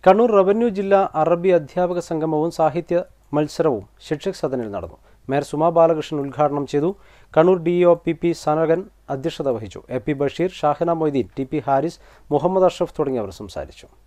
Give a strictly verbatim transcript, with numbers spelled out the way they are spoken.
Kannur revenue ജില്ലാ അറബി അധ്യാപക സംഗമവും സാഹിത്യ മത്സരവും ശിക്ഷക് സദനിൽ നടന്നു. മേയർ സുമാ ബാലകൃഷ്ണൻ ഉദ്ഘാടനം ചെയ്തു. Kannur D O P P Sanakan അധ്യക്ഷത വഹിച്ചു. A P Basheer, Shahina Moideen, T P Haris, Muhammad Ashraf തുടങ്ങിയവർ സംസാരിച്ചു.